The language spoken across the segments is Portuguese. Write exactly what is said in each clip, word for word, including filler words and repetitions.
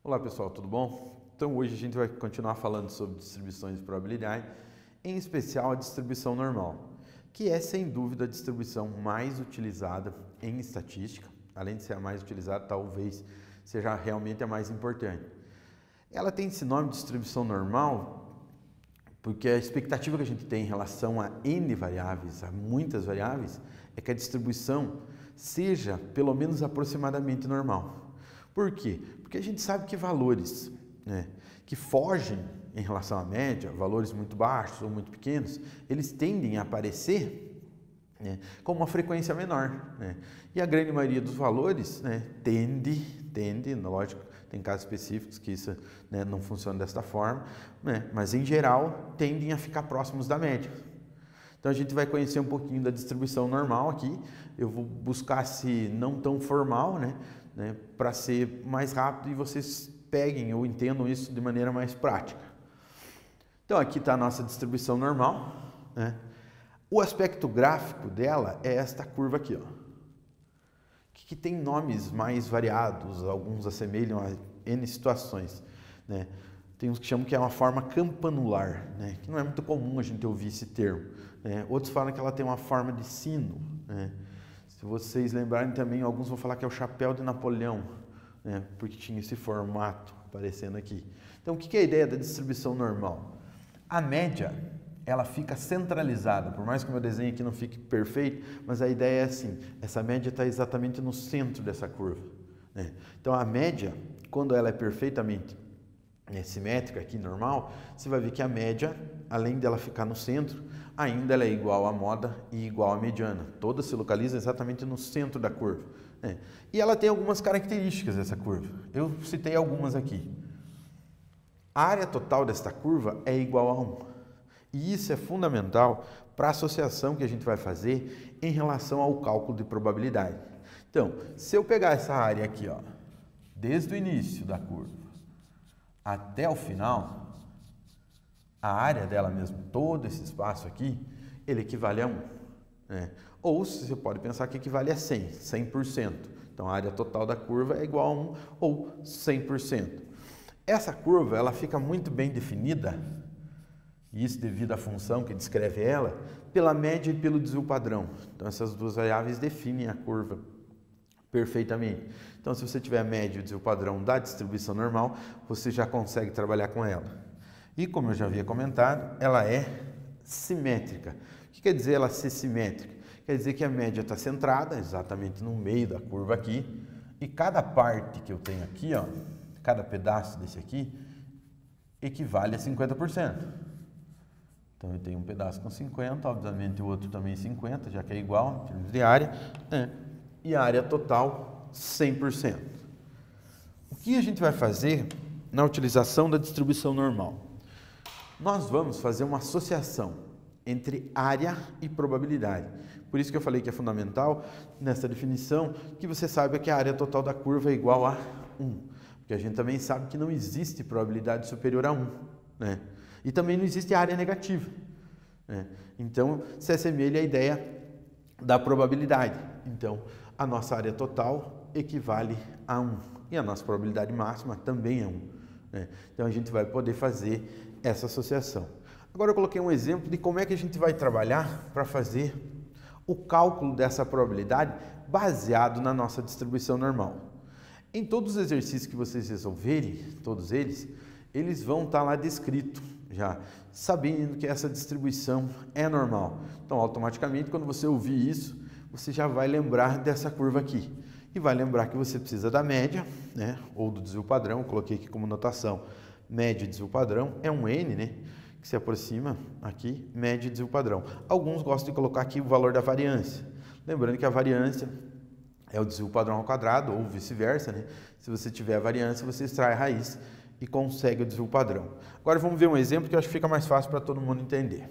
Olá pessoal, tudo bom? Então hoje a gente vai continuar falando sobre distribuições de probabilidade, em especial a distribuição normal, que é sem dúvida a distribuição mais utilizada em estatística, além de ser a mais utilizada, talvez seja realmente a mais importante. Ela tem esse nome de distribuição normal porque a expectativa que a gente tem em relação a N variáveis, a muitas variáveis, é que a distribuição seja pelo menos aproximadamente normal. Por quê? Porque a gente sabe que valores, né, que fogem em relação à média, valores muito baixos ou muito pequenos, eles tendem a aparecer, né, com uma frequência menor, né? E a grande maioria dos valores, né, tende, tende, lógico, tem casos específicos que isso, né, não funciona desta forma, né, mas em geral tendem a ficar próximos da média. Então a gente vai conhecer um pouquinho da distribuição normal aqui. Eu vou buscar se não tão formal, né, né, para ser mais rápido e vocês peguem ou entendam isso de maneira mais prática. Então aqui está a nossa distribuição normal, né? O aspecto gráfico dela é esta curva aqui, ó, que, que tem nomes mais variados, alguns assemelham a N situações, né? Tem uns que chamam que é uma forma campanular, né, que não é muito comum a gente ouvir esse termo, né? Outros falam que ela tem uma forma de sino, né? Se vocês lembrarem também, alguns vão falar que é o chapéu de Napoleão, né, porque tinha esse formato aparecendo aqui. Então, o que é a ideia da distribuição normal? A média, ela fica centralizada, por mais que o meu desenho aqui não fique perfeito, mas a ideia é assim, essa média está exatamente no centro dessa curva, né? Então, a média, quando ela é perfeitamente é, simétrica aqui, normal, você vai ver que a média, além dela ficar no centro, ainda ela é igual à moda e igual à mediana. Todas se localizam exatamente no centro da curva, né? E ela tem algumas características dessa curva. Eu citei algumas aqui. A área total desta curva é igual a um. E isso é fundamental para a associação que a gente vai fazer em relação ao cálculo de probabilidade. Então, se eu pegar essa área aqui, ó, desde o início da curva até o final, a área dela mesmo, todo esse espaço aqui, ele equivale a um, né? Ou você pode pensar que equivale a cem, cem por cento. Então, a área total da curva é igual a um ou cem por cento. Essa curva, ela fica muito bem definida, e isso devido à função que descreve ela, pela média e pelo desvio padrão. Então, essas duas variáveis definem a curva perfeitamente. Então, se você tiver a média e o desvio padrão da distribuição normal, você já consegue trabalhar com ela. E como eu já havia comentado, ela é simétrica. O que quer dizer ela ser simétrica? Quer dizer que a média está centrada exatamente no meio da curva aqui, e cada parte que eu tenho aqui, ó, cada pedaço desse aqui, equivale a cinquenta por cento. Então eu tenho um pedaço com cinquenta, obviamente o outro também cinquenta, já que é igual em termos de área, né? E a área total cem por cento. O que a gente vai fazer na utilização da distribuição normal? Nós vamos fazer uma associação entre área e probabilidade. Por isso que eu falei que é fundamental, nessa definição, que você saiba que a área total da curva é igual a um. Porque a gente também sabe que não existe probabilidade superior a um, né? E também não existe área negativa, né? Então, se assemelha à ideia da probabilidade. Então, a nossa área total equivale a um. E a nossa probabilidade máxima também é um, né? Então, a gente vai poder fazer essa associação. Agora eu coloquei um exemplo de como é que a gente vai trabalhar para fazer o cálculo dessa probabilidade baseado na nossa distribuição normal. Em todos os exercícios que vocês resolverem, todos eles, eles vão estar lá descrito já, sabendo que essa distribuição é normal. Então, automaticamente, quando você ouvir isso, você já vai lembrar dessa curva aqui. E vai lembrar que você precisa da média, né, ou do desvio padrão. Eu coloquei aqui como notação, média e desvio padrão, é um N, né, que se aproxima aqui, média e desvio padrão. Alguns gostam de colocar aqui o valor da variância. Lembrando que a variância é o desvio padrão ao quadrado, ou vice-versa, né? Se você tiver a variância, você extrai a raiz e consegue o desvio padrão. Agora vamos ver um exemplo que eu acho que fica mais fácil para todo mundo entender.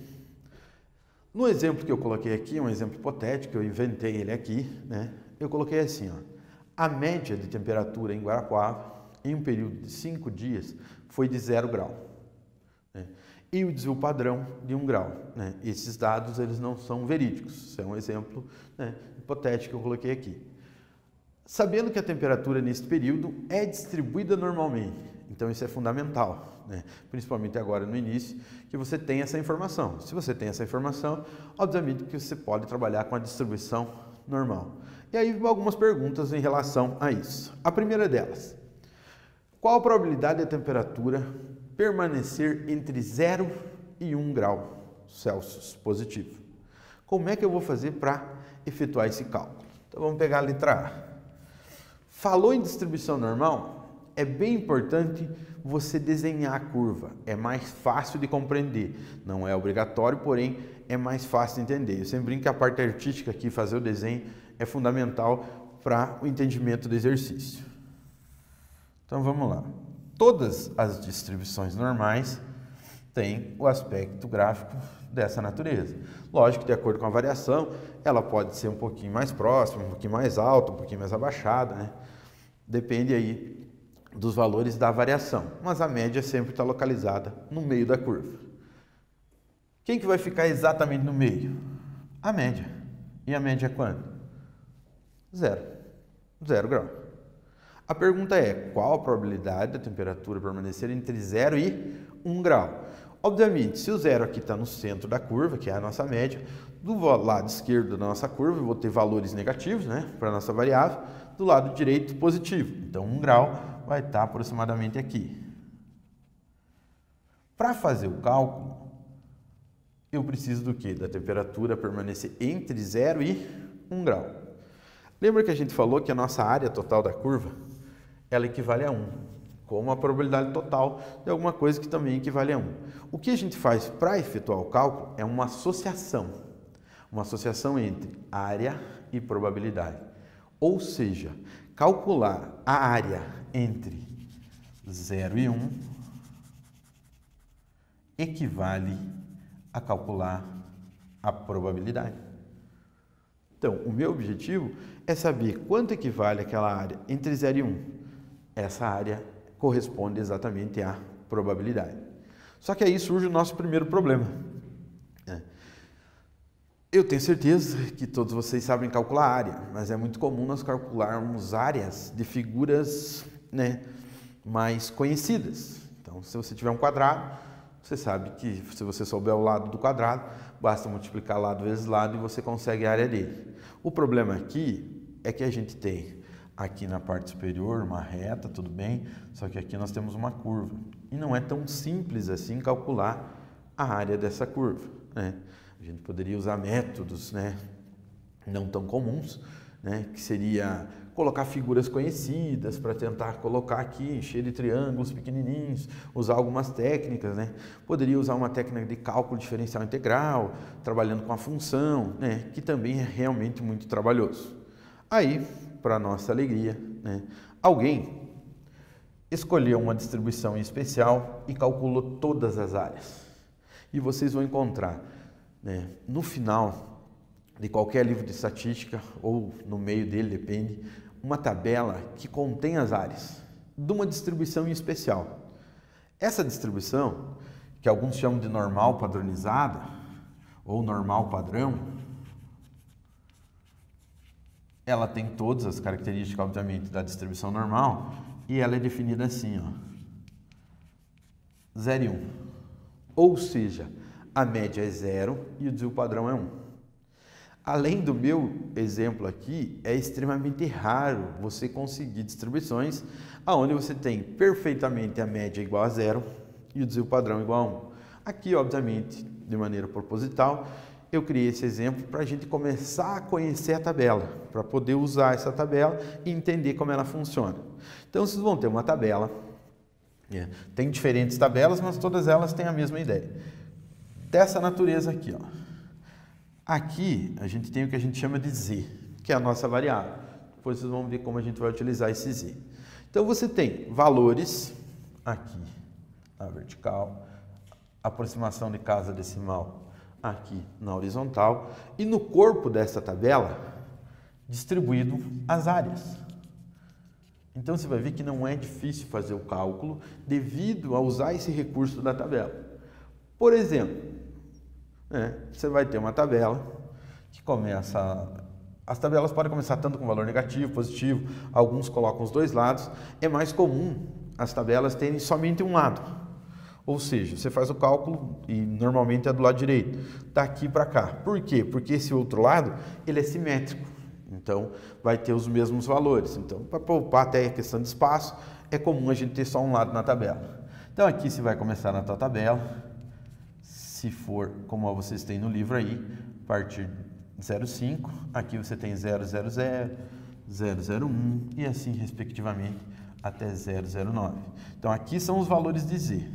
No exemplo que eu coloquei aqui, um exemplo hipotético, eu inventei ele aqui, né? Eu coloquei assim, ó, a média de temperatura em Guarapuava, em um período de cinco dias, foi de zero grau, né? E o desvio padrão de um grau, né? Esses dados eles não são verídicos, isso é um exemplo, né, hipotético que eu coloquei aqui. Sabendo que a temperatura nesse período é distribuída normalmente, então isso é fundamental, né? Principalmente agora no início, que você tem essa informação. Se você tem essa informação, obviamente que você pode trabalhar com a distribuição normal. E aí algumas perguntas em relação a isso. A primeira delas: qual a probabilidade da temperatura permanecer entre zero e um grau Celsius positivo? Como é que eu vou fazer para efetuar esse cálculo? Então vamos pegar a letra A. Falou em distribuição normal, é bem importante você desenhar a curva. É mais fácil de compreender. Não é obrigatório, porém é mais fácil de entender. Eu sempre brinco que a parte artística aqui, fazer o desenho, é fundamental para o entendimento do exercício. Então vamos lá. Todas as distribuições normais têm o aspecto gráfico dessa natureza. Lógico que de acordo com a variação, ela pode ser um pouquinho mais próxima, um pouquinho mais alta, um pouquinho mais abaixada, né? Depende aí dos valores da variação, mas a média sempre está localizada no meio da curva. Quem que vai ficar exatamente no meio? A média. E a média é quando? Zero. Zero grau. A pergunta é, qual a probabilidade da temperatura permanecer entre zero e um grau? Obviamente, se o zero aqui está no centro da curva, que é a nossa média, do lado esquerdo da nossa curva eu vou ter valores negativos, né, para a nossa variável, do lado direito positivo. Então, um grau vai estar aproximadamente aqui. Para fazer o cálculo, eu preciso do quê? Da temperatura permanecer entre zero e um grau. Lembra que a gente falou que a nossa área total da curva, ela equivale a um, como a probabilidade total de alguma coisa que também equivale a um. O que a gente faz para efetuar o cálculo é uma associação, uma associação entre área e probabilidade. Ou seja, calcular a área entre zero e um equivale a calcular a probabilidade. Então, o meu objetivo é saber quanto equivale aquela área entre zero e um. Essa área corresponde exatamente à probabilidade. Só que aí surge o nosso primeiro problema. Eu tenho certeza que todos vocês sabem calcular área, mas é muito comum nós calcularmos áreas de figuras, né, mais conhecidas. Então, se você tiver um quadrado, você sabe que se você souber o lado do quadrado, basta multiplicar lado vezes lado e você consegue a área dele. O problema aqui é que a gente tem aqui na parte superior uma reta, tudo bem, só que aqui nós temos uma curva. E não é tão simples assim calcular a área dessa curva, né? A gente poderia usar métodos, né, não tão comuns, né, que seria colocar figuras conhecidas para tentar colocar aqui, cheio de triângulos pequenininhos, usar algumas técnicas, né? Poderia usar uma técnica de cálculo diferencial integral, trabalhando com a função, né, que também é realmente muito trabalhoso. Aí, para nossa alegria, né, alguém escolheu uma distribuição em especial e calculou todas as áreas. E vocês vão encontrar, né, no final de qualquer livro de estatística, ou no meio dele, depende, uma tabela que contém as áreas de uma distribuição em especial. Essa distribuição, que alguns chamam de normal padronizada, ou normal padrão, ela tem todas as características, obviamente, da distribuição normal, e ela é definida assim, ó, zero e um. Ou seja, a média é zero e o desvio padrão é um. Além do meu exemplo aqui, é extremamente raro você conseguir distribuições onde você tem perfeitamente a média igual a zero e o desvio padrão igual a um. Aqui, obviamente, de maneira proposital, eu criei esse exemplo para a gente começar a conhecer a tabela, para poder usar essa tabela e entender como ela funciona. Então, vocês vão ter uma tabela, é, tem diferentes tabelas, mas todas elas têm a mesma ideia. Dessa natureza aqui, ó. Aqui, a gente tem o que a gente chama de z, que é a nossa variável. Depois vocês vão ver como a gente vai utilizar esse z. Então, você tem valores aqui na vertical, aproximação de casa decimal aqui na horizontal, e no corpo dessa tabela, distribuído as áreas. Então, você vai ver que não é difícil fazer o cálculo devido a usar esse recurso da tabela. Por exemplo, É, você vai ter uma tabela que começa As tabelas podem começar tanto com valor negativo, positivo, alguns colocam os dois lados. É mais comum as tabelas terem somente um lado. Ou seja, você faz o cálculo e normalmente é do lado direito, daqui para cá. Por quê? Porque esse outro lado, ele é simétrico. Então, vai ter os mesmos valores. Então, para poupar até a questão de espaço, é comum a gente ter só um lado na tabela. Então, aqui você vai começar na tua tabela. Se for como vocês têm no livro aí, a partir de zero vírgula cinco, aqui você tem zero vírgula zero zero, zero vírgula zero um e assim, respectivamente, até zero vírgula zero nove. Então, aqui são os valores de Z.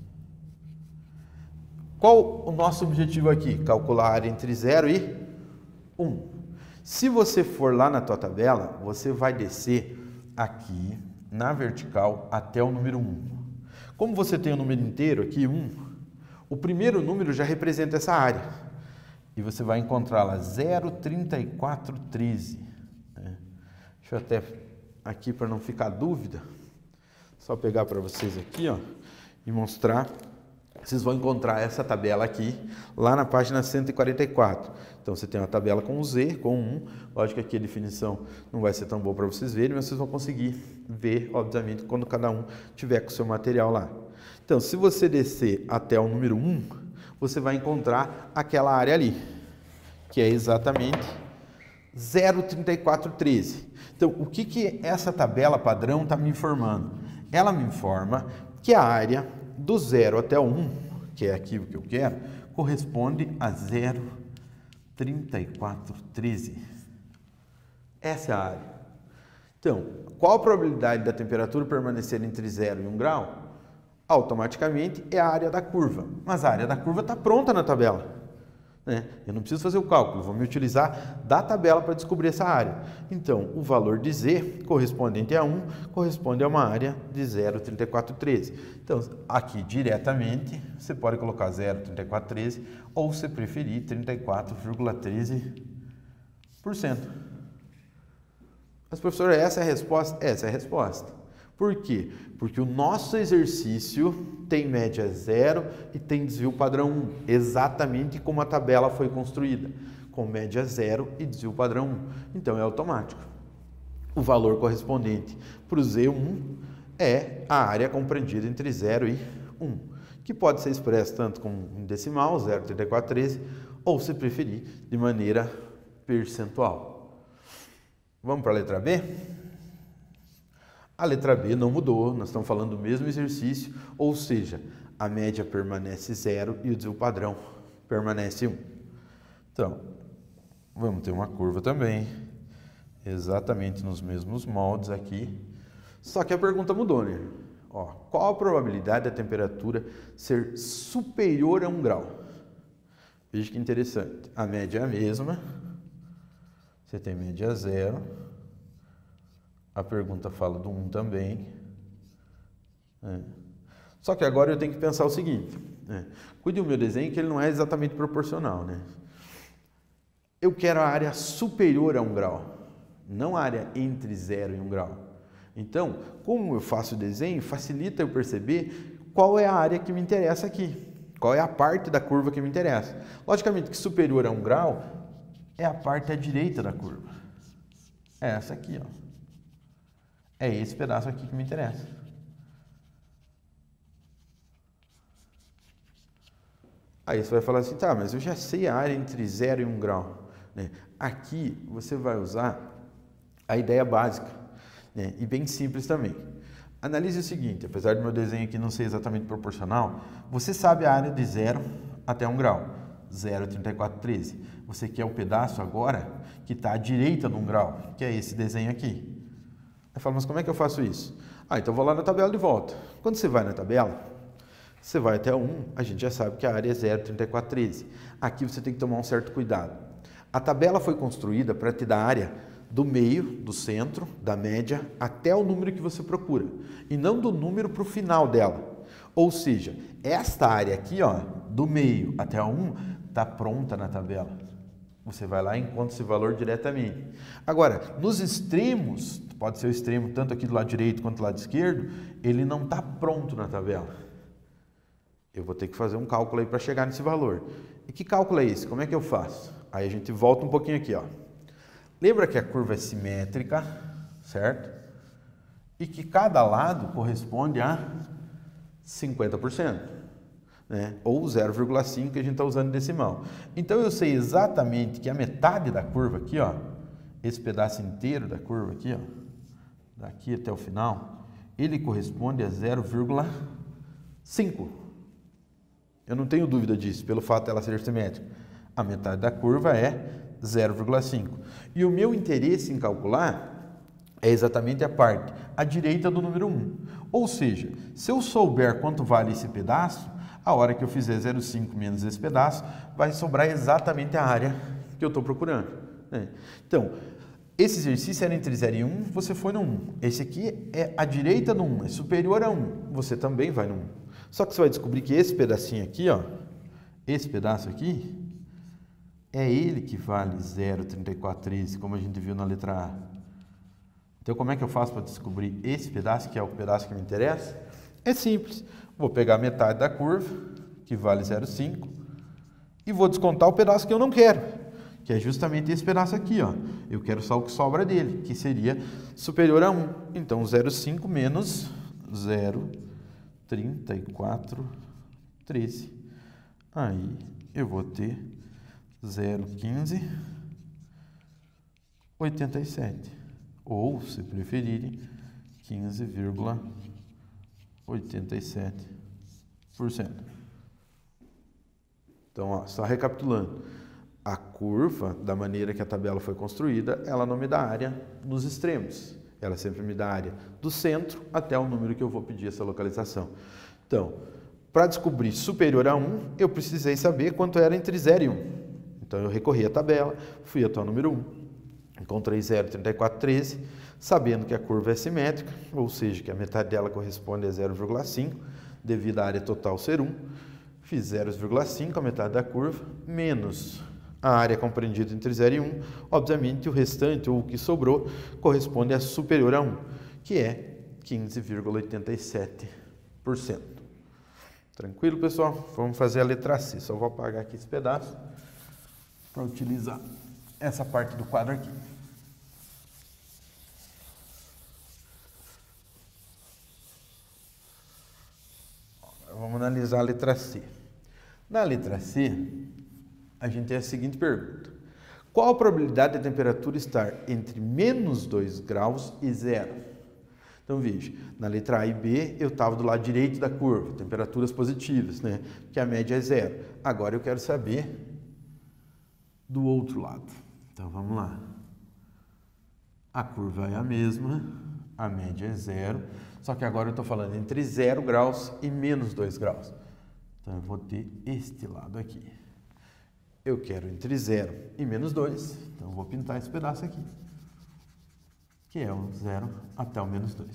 Qual o nosso objetivo aqui? Calcular a área entre zero e um. Se você for lá na tua tabela, você vai descer aqui na vertical até o número um. Como você tem o número inteiro aqui, um, o primeiro número já representa essa área. E você vai encontrar lá zero vírgula trinta e quatro um três. Deixa eu até aqui para não ficar dúvida, só pegar para vocês aqui, ó, e mostrar. Vocês vão encontrar essa tabela aqui, lá na página cento e quarenta e quatro. Então, você tem uma tabela com o Z, com um. Lógico que aqui a definição não vai ser tão boa para vocês verem, mas vocês vão conseguir ver, obviamente, quando cada um tiver com o seu material lá. Então, se você descer até o número um, você vai encontrar aquela área ali, que é exatamente zero vírgula trinta e quatro um três. Então, o que, que essa tabela padrão está me informando? Ela me informa que a área do zero até o um, que é aqui o que eu quero, corresponde a zero vírgula trinta e quatro um três. Essa é a área. Então, qual a probabilidade da temperatura permanecer entre zero e um grau? Automaticamente é a área da curva. Mas a área da curva está pronta na tabela. Né? Eu não preciso fazer o cálculo, vou me utilizar da tabela para descobrir essa área. Então, o valor de Z correspondente a um corresponde a uma área de zero vírgula trinta e quatro um três. Então, aqui diretamente, você pode colocar zero vírgula trinta e quatro um três ou, se preferir, trinta e quatro vírgula treze por cento. Mas, professor, essa é a resposta? Essa é a resposta. Por quê? Porque o nosso exercício tem média zero e tem desvio padrão um, exatamente como a tabela foi construída, com média zero e desvio padrão um. Então, é automático. O valor correspondente para o Z um é a área compreendida entre zero e um, que pode ser expressa tanto como em decimal, zero vírgula trinta e quatro um três, ou, se preferir, de maneira percentual. Vamos para a letra B? A letra B não mudou, nós estamos falando do mesmo exercício, ou seja, a média permanece zero e o desvio padrão permanece um. Então, vamos ter uma curva também, exatamente nos mesmos moldes aqui, só que a pergunta mudou, né? Ó, qual a probabilidade da temperatura ser superior a um grau? Veja que interessante, a média é a mesma, você tem média zero, a pergunta fala do um também. É. Só que agora eu tenho que pensar o seguinte. É. Cuide do meu desenho que ele não é exatamente proporcional. Né? Eu quero a área superior a um grau, não a área entre zero e um grau. Então, como eu faço o desenho, facilita eu perceber qual é a área que me interessa aqui. Qual é a parte da curva que me interessa. Logicamente que superior a um grau é a parte à direita da curva. É essa aqui, ó. É esse pedaço aqui que me interessa. Aí você vai falar assim, tá, mas eu já sei a área entre zero e um grau. Né? Aqui você vai usar a ideia básica, né? E bem simples também. Analise o seguinte, apesar do meu desenho aqui não ser exatamente proporcional, você sabe a área de zero até um grau, zero vírgula trinta e quatro um três. Você quer o pedaço agora que está à direita de um grau, que é esse desenho aqui. Aí fala, mas como é que eu faço isso? Ah, então eu vou lá na tabela de volta. Quando você vai na tabela, você vai até um, a gente já sabe que a área é zero vírgula trinta e quatro um três. Aqui você tem que tomar um certo cuidado. A tabela foi construída para te dar a área do meio, do centro, da média, até o número que você procura. E não do número para o final dela. Ou seja, esta área aqui, ó, do meio até a um, está pronta na tabela. Você vai lá e encontra esse valor diretamente. Agora, nos extremos, pode ser o extremo tanto aqui do lado direito quanto do lado esquerdo, ele não está pronto na tabela. Eu vou ter que fazer um cálculo aí para chegar nesse valor. E que cálculo é esse? Como é que eu faço? Aí a gente volta um pouquinho aqui, ó. Lembra que a curva é simétrica, certo? E que cada lado corresponde a cinquenta por cento, né? Ou zero vírgula cinco que a gente está usando decimal. Então eu sei exatamente que a metade da curva aqui, ó, esse pedaço inteiro da curva aqui, ó, daqui até o final, ele corresponde a zero vírgula cinco. Eu não tenho dúvida disso, pelo fato dela ser simétrica. A metade da curva é zero vírgula cinco. E o meu interesse em calcular é exatamente a parte à direita do número um. Ou seja, se eu souber quanto vale esse pedaço, a hora que eu fizer zero vírgula cinco menos esse pedaço, vai sobrar exatamente a área que eu estou procurando, né? Então, esse exercício era entre zero e um, você foi no um. Esse aqui é à direita do um, é superior a um, você também vai no um. Só que você vai descobrir que esse pedacinho aqui, ó, esse pedaço aqui, é ele que vale zero vírgula trinta e quatro treze, como a gente viu na letra A. Então, como é que eu faço para descobrir esse pedaço, que é o pedaço que me interessa? É simples. Vou pegar a metade da curva, que vale zero vírgula cinco, e vou descontar o pedaço que eu não quero, que é justamente esse pedaço aqui, ó. Eu quero só o que sobra dele, que seria superior a um. Então, zero vírgula cinco menos zero vírgula trinta e quatro treze. Aí, eu vou ter zero vírgula quinze oitenta e sete. Ou, se preferirem, quinze vírgula oitenta e sete por cento. Então, ó, só recapitulando. A curva, da maneira que a tabela foi construída, ela não me dá área nos extremos. Ela sempre me dá área do centro até o número que eu vou pedir essa localização. Então, para descobrir superior a um, eu precisei saber quanto era entre zero e um. Então, eu recorri à tabela, fui até o número um, encontrei zero vírgula trinta e quatro treze, sabendo que a curva é simétrica, ou seja, que a metade dela corresponde a zero vírgula cinco, devido à área total ser um, fiz zero vírgula cinco, a metade da curva, menos a área compreendida entre zero e um, obviamente o restante, ou o que sobrou, corresponde a superior a um, que é quinze vírgula oitenta e sete por cento. Tranquilo, pessoal? Vamos fazer a letra C. Só vou apagar aqui esse pedaço para utilizar essa parte do quadro aqui. Agora vamos analisar a letra C. Na letra C, a gente tem a seguinte pergunta: qual a probabilidade da temperatura estar entre menos dois graus e zero? Então, veja, na letra A e B, eu estava do lado direito da curva, temperaturas positivas, né? Que a média é zero. Agora eu quero saber do outro lado. Então, vamos lá. A curva é a mesma, a média é zero, só que agora eu estou falando entre zero graus e menos dois graus. Então, eu vou ter este lado aqui. Eu quero entre zero e menos dois, então eu vou pintar esse pedaço aqui, que é o zero até o menos dois.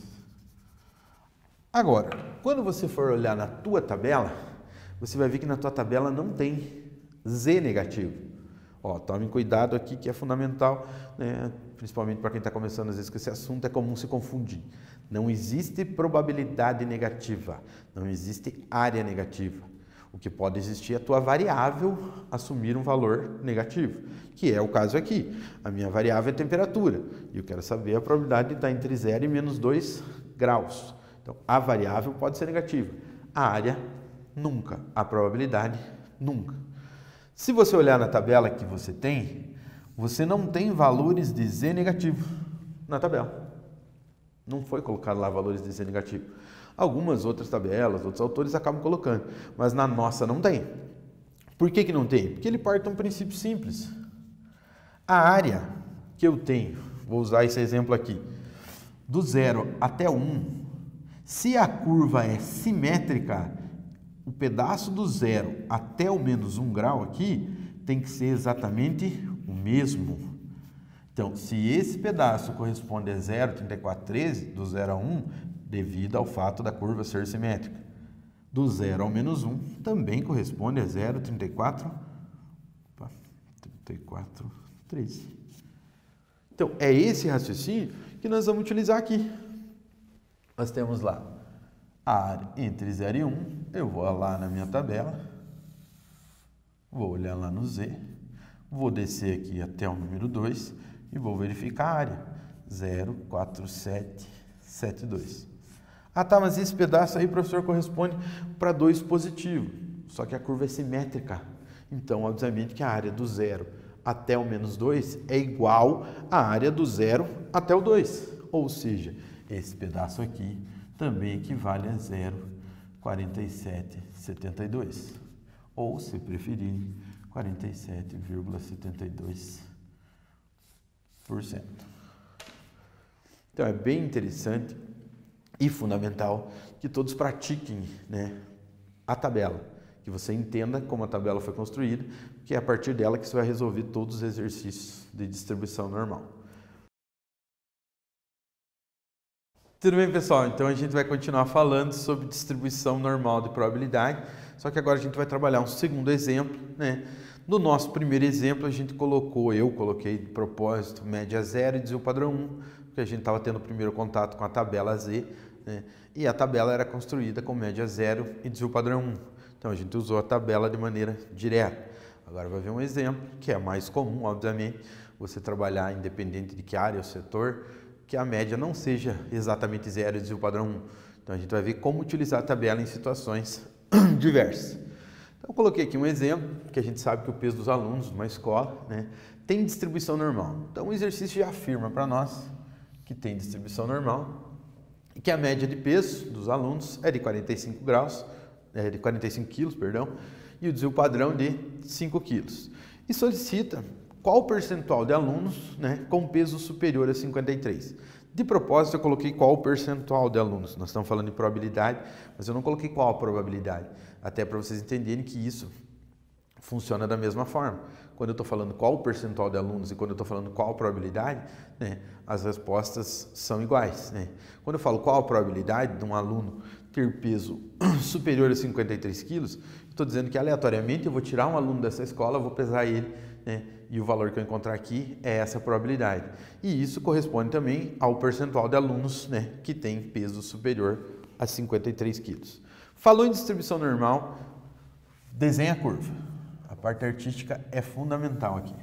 Agora, quando você for olhar na tua tabela, você vai ver que na tua tabela não tem z negativo. Ó, tome cuidado aqui que é fundamental, né? Principalmente para quem está começando às vezes com esse assunto, é comum se confundir. Não existe probabilidade negativa, não existe área negativa. O que pode existir é a tua variável assumir um valor negativo, que é o caso aqui. A minha variável é temperatura, e eu quero saber a probabilidade de estar entre zero e menos dois graus. Então, a variável pode ser negativa, a área nunca, a probabilidade nunca. Se você olhar na tabela que você tem, você não tem valores de z negativo na tabela. Não foi colocado lá valores de z negativo. Algumas outras tabelas, outros autores acabam colocando, mas na nossa não tem. Por que que não tem? Porque ele parte de um princípio simples. A área que eu tenho, vou usar esse exemplo aqui, do zero até um, se a curva é simétrica, o pedaço do zero até o menos um grau aqui tem que ser exatamente o mesmo. Então, se esse pedaço corresponde a zero vírgula trinta e quatro treze, do zero a um, devido ao fato da curva ser simétrica. Do zero ao menos um também corresponde a zero vírgula trinta e quatro treze. Então, é esse raciocínio que nós vamos utilizar aqui. Nós temos lá a área entre zero e um, eu vou lá na minha tabela, vou olhar lá no Z, vou descer aqui até o número dois e vou verificar a área, zero vírgula quatro sete sete dois. Ah tá, mas esse pedaço aí, professor, corresponde para dois positivo, só que a curva é simétrica, então obviamente que a área do zero até o menos dois é igual à área do zero até o dois, ou seja, esse pedaço aqui também equivale a zero vírgula quatro sete sete dois, ou, se preferir, quarenta e sete vírgula setenta e dois por cento. Então, é bem interessante e fundamental que todos pratiquem, né, a tabela, que você entenda como a tabela foi construída, que é a partir dela que você vai resolver todos os exercícios de distribuição normal. Tudo bem, pessoal? Então a gente vai continuar falando sobre distribuição normal de probabilidade, só que agora a gente vai trabalhar um segundo exemplo, né? No nosso primeiro exemplo a gente colocou, eu coloquei de propósito média zero e desvio padrão um, porque a gente estava tendo o primeiro contato com a tabela Z, né? E a tabela era construída com média zero e desvio padrão um. Então a gente usou a tabela de maneira direta. Agora vai ver um exemplo que é mais comum, obviamente, você trabalhar independente de que área ou setor, que a média não seja exatamente zero e desvio padrão um. Então a gente vai ver como utilizar a tabela em situações diversas. Então eu coloquei aqui um exemplo, que a gente sabe que o peso dos alunos numa escola, né, tem distribuição normal. Então o exercício já afirma para nós que tem distribuição normal e que a média de peso dos alunos é de quarenta e cinco graus, é de quarenta e cinco quilos, perdão, e o desvio padrão de cinco quilos. E solicita qual o percentual de alunos, né, com peso superior a cinquenta e três. De propósito, eu coloquei qual o percentual de alunos. Nós estamos falando de probabilidade, mas eu não coloquei qual a probabilidade. Até para vocês entenderem que isso funciona da mesma forma. Quando eu estou falando qual o percentual de alunos e quando eu estou falando qual a probabilidade, né, as respostas são iguais, né? Quando eu falo qual a probabilidade de um aluno ter peso superior a cinquenta e três quilos, estou dizendo que aleatoriamente eu vou tirar um aluno dessa escola, vou pesar ele, né, e o valor que eu encontrar aqui é essa probabilidade. E isso corresponde também ao percentual de alunos, né, que tem peso superior a cinquenta e três quilos. Falou em distribuição normal, desenha a curva. A parte artística é fundamental aqui.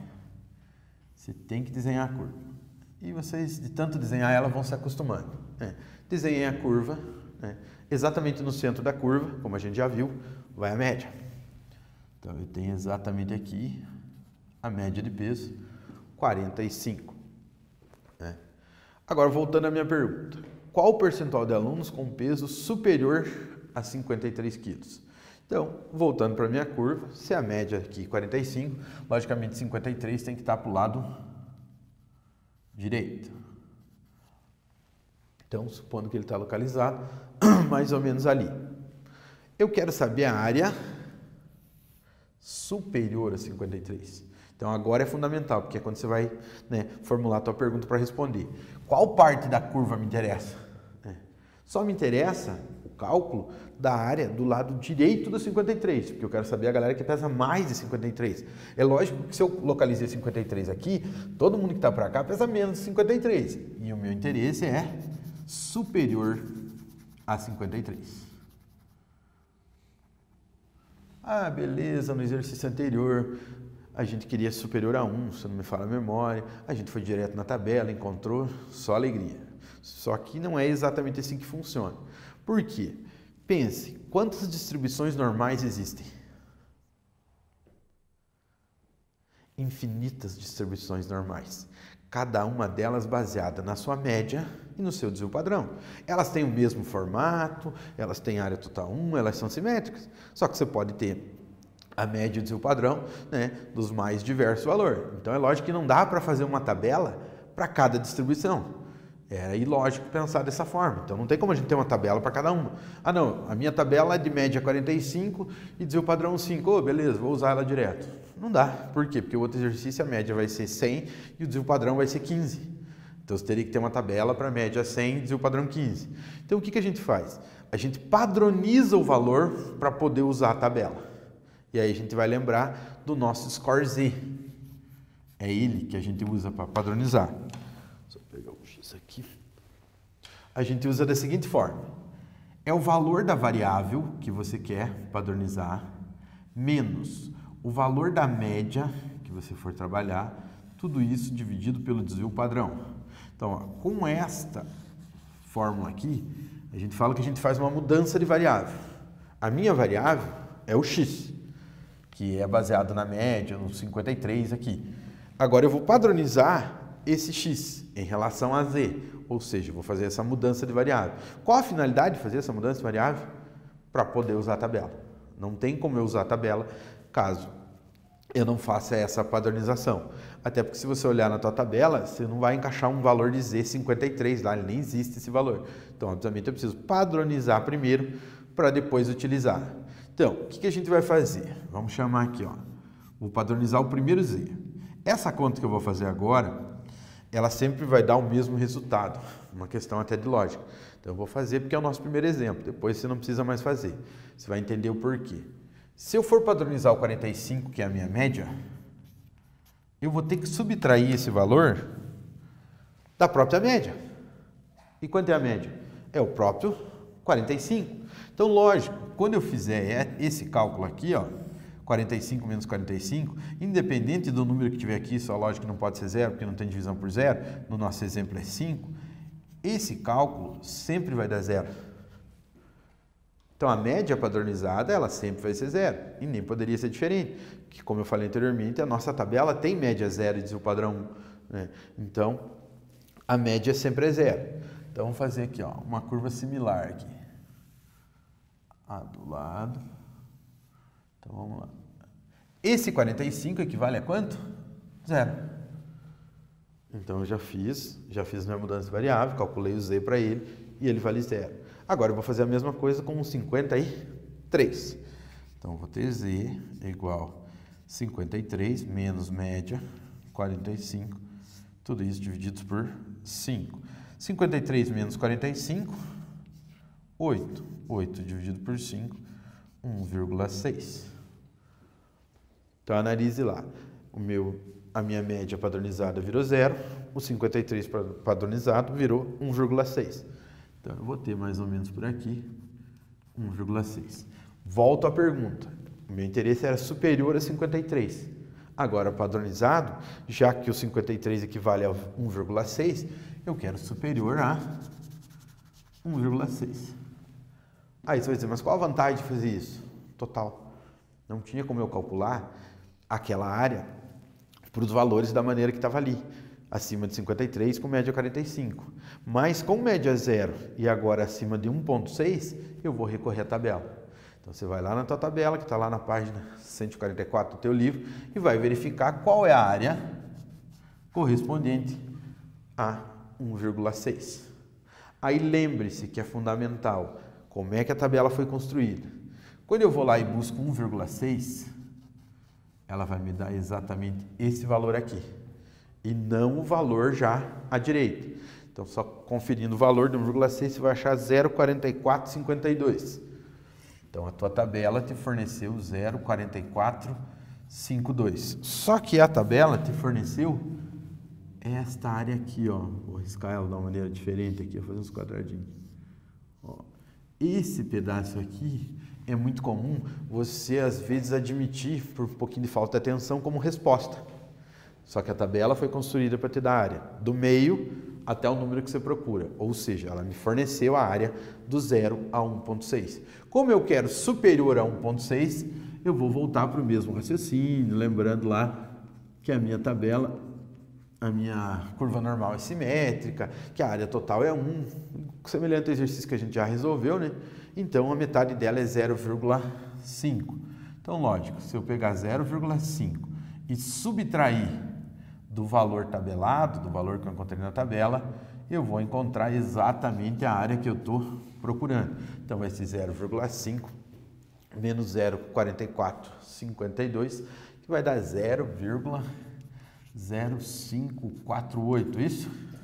Você tem que desenhar a curva. E vocês, de tanto desenhar ela, vão se acostumando, né? Desenhem a curva, né? Exatamente no centro da curva, como a gente já viu, vai a média. Então eu tenho exatamente aqui a média de peso, quarenta e cinco. Né? Agora, voltando à minha pergunta. Qual o percentual de alunos com peso superior a cinquenta e três quilos? Então, voltando para a minha curva, se a média aqui é quarenta e cinco, logicamente cinquenta e três tem que estar para o lado direito. Então, supondo que ele está localizado mais ou menos ali. Eu quero saber a área superior a cinquenta e três. Então, agora é fundamental, porque é quando você vai, né, formular a tua pergunta para responder. Qual parte da curva me interessa? É. Só me interessa o cálculo da área do lado direito do cinquenta e três, porque eu quero saber a galera que pesa mais de cinquenta e três. É lógico que se eu localizei cinquenta e três aqui, todo mundo que está para cá pesa menos de cinquenta e três. E o meu interesse é superior a cinquenta e três. Ah, beleza, no exercício anterior a gente queria superior a um, se não me falha a memória, a gente foi direto na tabela, encontrou, só alegria. Só que não é exatamente assim que funciona. Por quê? Pense, quantas distribuições normais existem? Infinitas distribuições normais. Cada uma delas baseada na sua média e no seu desvio padrão. Elas têm o mesmo formato, elas têm área total um, elas são simétricas. Só que você pode ter a média e o desvio padrão, né, dos mais diversos valores. Então é lógico que não dá para fazer uma tabela para cada distribuição. É ilógico pensar dessa forma. Então não tem como a gente ter uma tabela para cada uma. Ah não, a minha tabela é de média quarenta e cinco e desvio padrão cinco. Oh, beleza, vou usar ela direto. Não dá. Por quê? Porque o outro exercício a média vai ser cem e o desvio padrão vai ser quinze. Então você teria que ter uma tabela para média cem e desvio padrão quinze. Então o que, que a gente faz? A gente padroniza o valor para poder usar a tabela. E aí a gente vai lembrar do nosso score Z. É ele que a gente usa para padronizar. Só pegar o X aqui. A gente usa da seguinte forma. É o valor da variável que você quer padronizar menos o valor da média que você for trabalhar tudo isso dividido pelo desvio padrão. Então, ó, com esta fórmula aqui, a gente fala que a gente faz uma mudança de variável. A minha variável é o x, que é baseado na média, no cinquenta e três aqui. Agora eu vou padronizar esse x em relação a z, ou seja, eu vou fazer essa mudança de variável. Qual a finalidade de fazer essa mudança de variável? Para poder usar a tabela. Não tem como eu usar a tabela caso eu não faça essa padronização. Até porque se você olhar na tua tabela, você não vai encaixar um valor de z cinquenta e três lá, nem existe esse valor. Então, obviamente, eu preciso padronizar primeiro para depois utilizar. Então, o que, que a gente vai fazer? Vamos chamar aqui, ó. Vou padronizar o primeiro z. Essa conta que eu vou fazer agora, ela sempre vai dar o mesmo resultado, uma questão até de lógica. Então, eu vou fazer porque é o nosso primeiro exemplo, depois você não precisa mais fazer. Você vai entender o porquê. Se eu for padronizar o quarenta e cinco, que é a minha média, eu vou ter que subtrair esse valor da própria média. E quanto é a média? É o próprio quarenta e cinco. Então, lógico, quando eu fizer esse cálculo aqui, ó, quarenta e cinco menos quarenta e cinco, independente do número que tiver aqui, só lógico que não pode ser zero, porque não tem divisão por zero, no nosso exemplo é cinco, esse cálculo sempre vai dar zero. Então, a média padronizada, ela sempre vai ser zero, e nem poderia ser diferente, porque, como eu falei anteriormente, a nossa tabela tem média zero e desvio padrão um, né? Então, a média sempre é zero. Então, vamos fazer aqui, ó, uma curva similar aqui. A do lado. Então, vamos lá. Esse quarenta e cinco equivale a quanto? Zero. Então, eu já fiz, já fiz minha mudança de variável, calculei o z para ele, e ele vale zero. Agora, eu vou fazer a mesma coisa com o cinquenta e três. Então, eu vou ter z igual a cinquenta e três menos média, quarenta e cinco. Tudo isso dividido por cinco. cinquenta e três menos quarenta e cinco, oito. oito dividido por cinco, um vírgula seis. Então, analise lá. O meu, a minha média padronizada virou zero, o cinquenta e três padronizado virou um vírgula seis. Então, eu vou ter mais ou menos por aqui um vírgula seis. Volto à pergunta. O meu interesse era superior a cinquenta e três. Agora, padronizado, já que o cinquenta e três equivale a um vírgula seis, eu quero superior a um vírgula seis. Aí você vai dizer, mas qual a vantagem de fazer isso? Total. Não tinha como eu calcular aquela área para os valores da maneira que estava ali. Acima de cinquenta e três com média quarenta e cinco. Mas com média zero e agora acima de um vírgula seis, eu vou recorrer à tabela. Então, você vai lá na tua tabela, que está lá na página cento e quarenta e quatro do teu livro, e vai verificar qual é a área correspondente a um vírgula seis. Aí, lembre-se que é fundamental como é que a tabela foi construída. Quando eu vou lá e busco um vírgula seis, ela vai me dar exatamente esse valor aqui. E não o valor já à direita. Então, só conferindo o valor de um vírgula seis, você vai achar zero vírgula quarenta e quatro cinquenta e dois. Então, a tua tabela te forneceu zero vírgula quarenta e quatro cinquenta e dois. Só que a tabela te forneceu esta área aqui, ó. Vou riscar ela de uma maneira diferente aqui, vou fazer uns quadradinhos. Ó. Esse pedaço aqui é muito comum você, às vezes, admitir, por um pouquinho de falta de atenção, como resposta. Só que a tabela foi construída para te dar a área do meio até o número que você procura. Ou seja, ela me forneceu a área do zero a um vírgula seis. Como eu quero superior a um vírgula seis, eu vou voltar para o mesmo raciocínio, lembrando lá que a minha tabela, a minha curva normal é simétrica, que a área total é um, semelhante ao exercício que a gente já resolveu, né? Então, a metade dela é zero vírgula cinco. Então, lógico, se eu pegar zero vírgula cinco e subtrair do valor tabelado, do valor que eu encontrei na tabela, eu vou encontrar exatamente a área que eu estou procurando. Então, vai ser zero vírgula cinco menos zero vírgula quarenta e quatro cinquenta e dois, que vai dar zero vírgula zero cinco quatro oito, isso?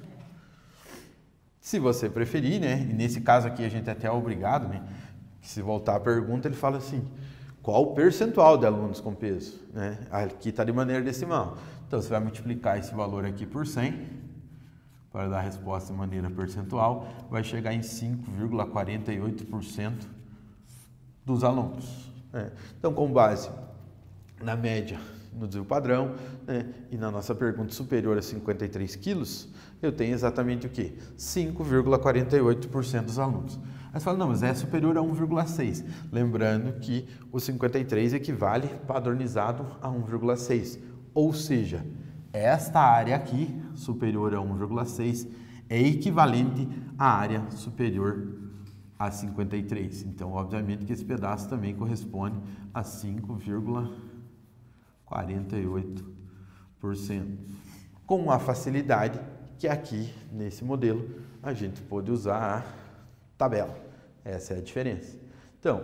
Se você preferir, né? E nesse caso aqui a gente até é obrigado, né? Se voltar à pergunta, ele fala assim, qual o percentual de alunos com peso? Né? Aqui está de maneira decimal. Então, você vai multiplicar esse valor aqui por cem, para dar a resposta de maneira percentual, vai chegar em cinco vírgula quarenta e oito por cento dos alunos. Né? Então, com base na média no desvio padrão, né? E na nossa pergunta superior a cinquenta e três quilos, eu tenho exatamente o quê? cinco vírgula quarenta e oito por cento dos alunos. Aí você fala, não, mas é superior a um vírgula seis. Lembrando que o cinquenta e três equivale padronizado a um vírgula seis. Ou seja, esta área aqui, superior a um vírgula seis, é equivalente à área superior a cinquenta e três. Então, obviamente que esse pedaço também corresponde a cinco vírgula quarenta e oito por cento. Com a facilidade que aqui, nesse modelo, a gente pode usar a tabela. Essa é a diferença. Então,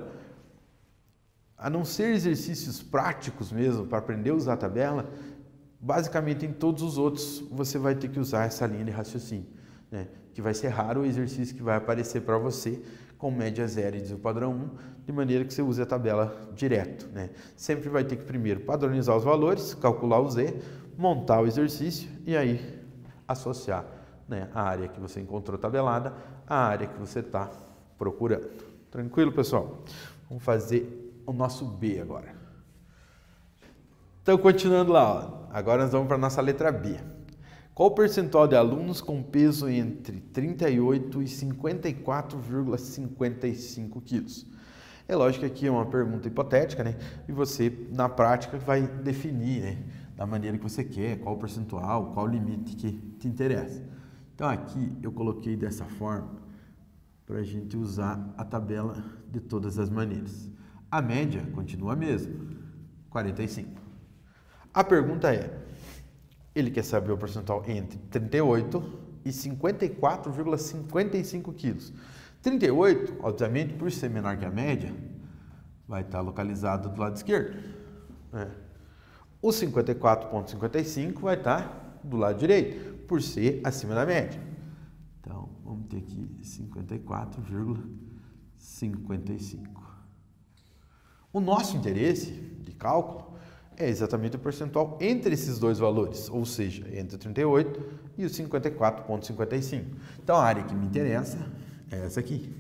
a não ser exercícios práticos mesmo, para aprender a usar a tabela, basicamente em todos os outros você vai ter que usar essa linha de raciocínio, né? Que vai ser raro o exercício que vai aparecer para você com média zero e desvio padrão um, de maneira que você use a tabela direto, né? Sempre vai ter que primeiro padronizar os valores, calcular o Z, montar o exercício e aí associar, né, a área que você encontrou tabelada à área que você está procurando. Tranquilo, pessoal? Vamos fazer o nosso B agora. Então, continuando lá, ó. Agora nós vamos para a nossa letra B. Qual o percentual de alunos com peso entre trinta e oito e cinquenta e quatro vírgula cinquenta e cinco quilos? É lógico que aqui é uma pergunta hipotética, né? E você, na prática, vai definir, né, da maneira que você quer, qual o percentual, qual o limite que te interessa. Então, aqui eu coloquei dessa forma para a gente usar a tabela de todas as maneiras. A média continua a mesma, quarenta e cinco. A pergunta é, ele quer saber o percentual entre trinta e oito e cinquenta e quatro vírgula cinquenta e cinco quilos. trinta e oito, obviamente, por ser menor que a média, vai estar localizado do lado esquerdo, né? O cinquenta e quatro vírgula cinquenta e cinco vai estar do lado direito, por ser acima da média. Então, vamos ter aqui cinquenta e quatro vírgula cinquenta e cinco. O nosso interesse de cálculo é exatamente o percentual entre esses dois valores, ou seja, entre o trinta e oito e o cinquenta e quatro vírgula cinquenta e cinco. Então, a área que me interessa é essa aqui.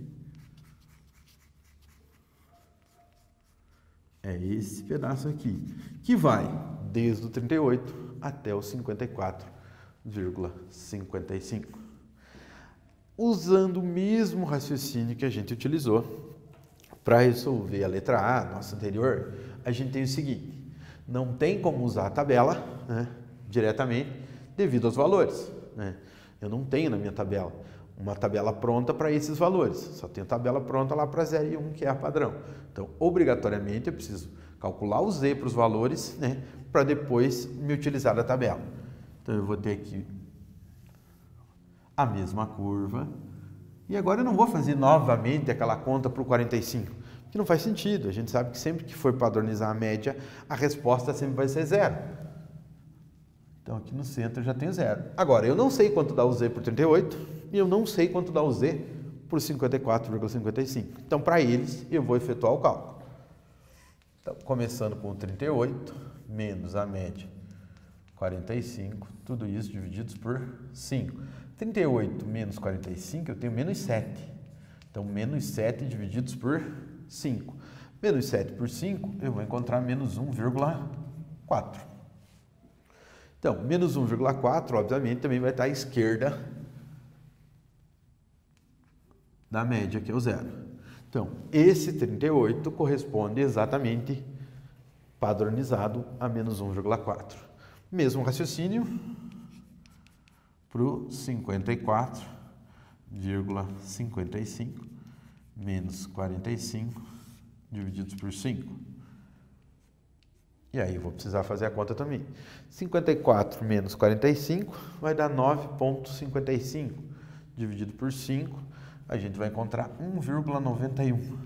É esse pedaço aqui, que vai desde o trinta e oito até o cinquenta e quatro vírgula cinquenta e cinco. Usando o mesmo raciocínio que a gente utilizou para resolver a letra A, nossa anterior, a gente tem o seguinte. Não tem como usar a tabela, né, diretamente devido aos valores, né? Eu não tenho na minha tabela uma tabela pronta para esses valores. Só tenho tabela pronta lá para zero e um, que é a padrão. Então, obrigatoriamente, eu preciso calcular o Z para os valores, né, para depois me utilizar da tabela. Então, eu vou ter aqui a mesma curva. E agora eu não vou fazer novamente aquela conta para o quarenta e cinco. Que não faz sentido, a gente sabe que sempre que for padronizar a média, a resposta sempre vai ser zero. Então aqui no centro eu já tenho zero. Agora, eu não sei quanto dá o Z por trinta e oito e eu não sei quanto dá o Z por cinquenta e quatro vírgula cinquenta e cinco. Então, para eles, eu vou efetuar o cálculo. Então, começando com o trinta e oito, menos a média, quarenta e cinco, tudo isso divididos por cinco. trinta e oito menos quarenta e cinco, eu tenho menos sete. Então, menos sete divididos por cinco. Menos sete por cinco, eu vou encontrar menos um vírgula quatro. Então, menos um vírgula quatro, obviamente, também vai estar à esquerda da média, que é o zero. Então, esse trinta e oito corresponde exatamente padronizado a menos um vírgula quatro. Mesmo raciocínio para o cinquenta e quatro vírgula cinquenta e cinco menos quarenta e cinco divididos por cinco. E aí, vou precisar fazer a conta também. cinquenta e quatro menos quarenta e cinco vai dar nove vírgula cinquenta e cinco. Dividido por cinco, a gente vai encontrar um vírgula noventa e um.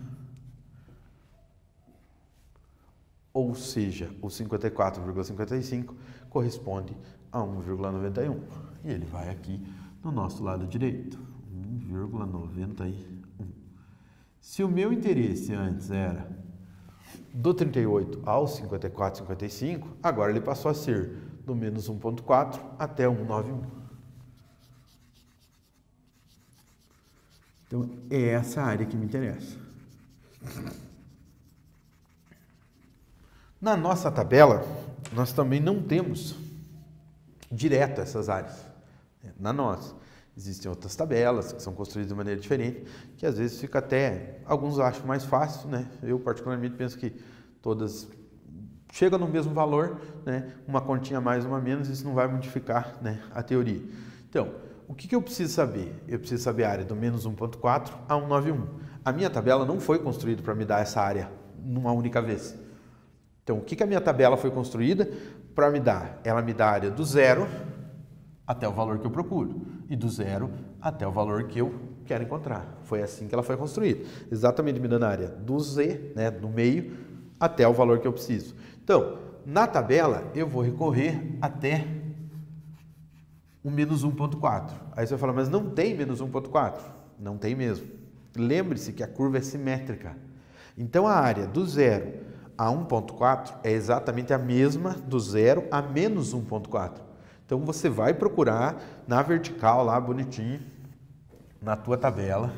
Ou seja, o cinquenta e quatro vírgula cinquenta e cinco corresponde a um vírgula noventa e um. E ele vai aqui no nosso lado direito. um vírgula noventa e um. Se o meu interesse antes era do trinta e oito ao cinquenta e quatro vírgula cinquenta e cinco, agora ele passou a ser do menos um vírgula quatro até um vírgula noventa e um. Então, é essa área que me interessa. Na nossa tabela, nós também não temos direto essas áreas na nossa. Existem outras tabelas que são construídas de maneira diferente, que às vezes fica até, alguns acham mais fácil, né? Eu particularmente penso que todas chegam no mesmo valor, né? Uma continha a mais, uma a menos, isso não vai modificar, né, a teoria. Então, o que, que eu preciso saber? Eu preciso saber a área do menos um ponto quatro a cento e noventa e um. A minha tabela não foi construída para me dar essa área numa única vez. Então, o que, que a minha tabela foi construída para me dar? Ela me dá a área do zero até o valor que eu procuro e do zero até o valor que eu quero encontrar. Foi assim que ela foi construída. Exatamente me dando a área do Z, né, do meio, até o valor que eu preciso. Então, na tabela, eu vou recorrer até o menos um ponto quatro. Aí você vai falar, mas não tem menos um ponto quatro? Não tem mesmo. Lembre-se que a curva é simétrica. Então, a área do zero a um ponto quatro é exatamente a mesma do zero a menos um ponto quatro. Então, você vai procurar na vertical lá, bonitinho, na tua tabela,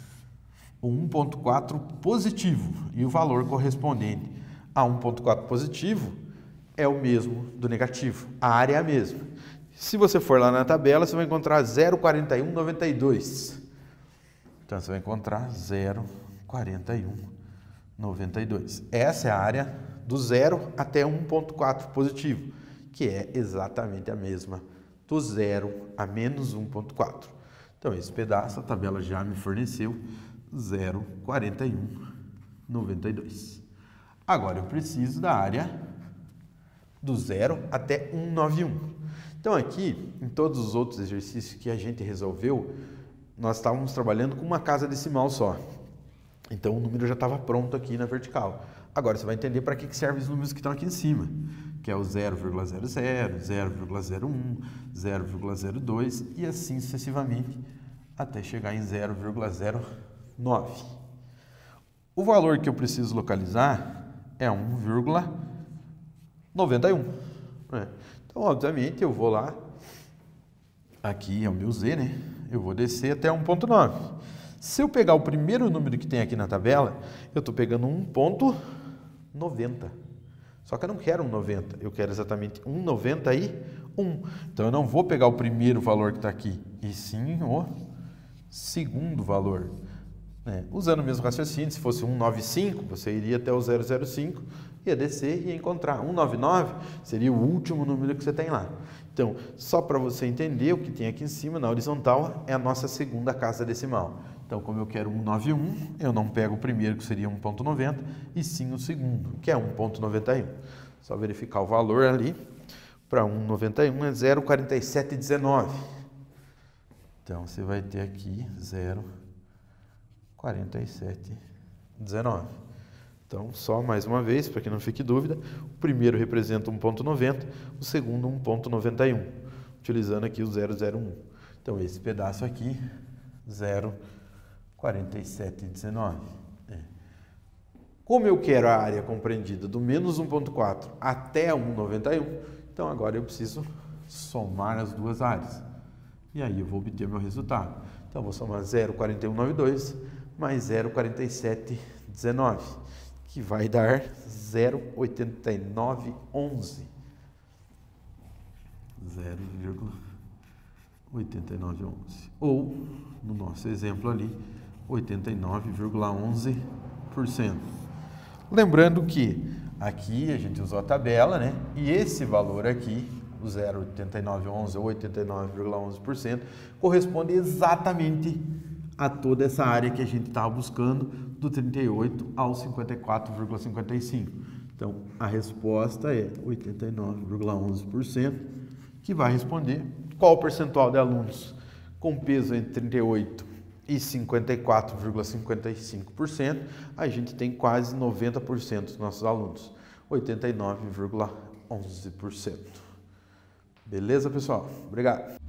o um ponto quatro positivo e o valor correspondente a um ponto quatro positivo é o mesmo do negativo. A área é a mesma. Se você for lá na tabela, você vai encontrar zero vírgula quarenta e um noventa e dois. Então, você vai encontrar zero vírgula quarenta e um noventa e dois. Essa é a área do zero até um ponto quatro positivo, que é exatamente a mesma do zero a menos um ponto quatro. Então, esse pedaço a tabela já me forneceu zero vírgula quarenta e um noventa e dois. Agora, eu preciso da área do zero até cento e noventa e um. Então, aqui, em todos os outros exercícios que a gente resolveu, nós estávamos trabalhando com uma casa decimal só. Então, o número já estava pronto aqui na vertical. Agora, você vai entender para que servem os números que estão aqui em cima, que é o zero vírgula zero zero, zero vírgula zero um, zero vírgula zero dois e assim sucessivamente até chegar em zero vírgula zero nove. O valor que eu preciso localizar é um vírgula noventa e um. Né? Então, obviamente, eu vou lá, aqui é o meu Z, né? Eu vou descer até um ponto nove. Se eu pegar o primeiro número que tem aqui na tabela, eu estou pegando um ponto noventa. Só que eu não quero um noventa, eu quero exatamente um noventa e um. Então, eu não vou pegar o primeiro valor que está aqui, e sim o segundo valor. É, usando o mesmo raciocínio, se fosse cento e noventa e cinco, você iria até o zero vírgula zero cinco, ia descer e ia encontrar. cento e noventa e nove seria o último número que você tem lá. Então, só para você entender, o que tem aqui em cima, na horizontal, é a nossa segunda casa decimal. Então, como eu quero cento e noventa e um, eu não pego o primeiro, que seria um ponto noventa, e sim o segundo, que é um ponto noventa e um. Só verificar o valor ali, para um ponto noventa e um é zero vírgula quarenta e sete dezenove. Então, você vai ter aqui zero vírgula quarenta e sete dezenove. Então, só mais uma vez, para que não fique dúvida, o primeiro representa um ponto noventa, o segundo um ponto noventa e um, utilizando aqui o zero vírgula zero um. Então, esse pedaço aqui, zero vírgula quarenta e sete dezenove. É. Como eu quero a área compreendida do menos um ponto quatro até um vírgula noventa e um, então agora eu preciso somar as duas áreas. E aí eu vou obter meu resultado. Então, eu vou somar zero vírgula quarenta e um noventa e dois mais zero vírgula quarenta e sete dezenove, que vai dar zero vírgula oitenta e nove onze. zero vírgula oitenta e nove onze. Ou, no nosso exemplo ali, oitenta e nove vírgula onze por cento. Lembrando que aqui a gente usou a tabela, né? E esse valor aqui, o zero vírgula oitenta e nove onze ou oitenta e nove vírgula onze por cento, corresponde exatamente a toda essa área que a gente estava buscando, do trinta e oito ao cinquenta e quatro vírgula cinquenta e cinco. Então, a resposta é oitenta e nove vírgula onze por cento, que vai responder qual o percentual de alunos com peso entre trinta e oito e cinquenta e quatro vírgula cinquenta e cinco por cento. A gente tem quase noventa por cento dos nossos alunos, oitenta e nove vírgula onze por cento. Beleza, pessoal? Obrigado.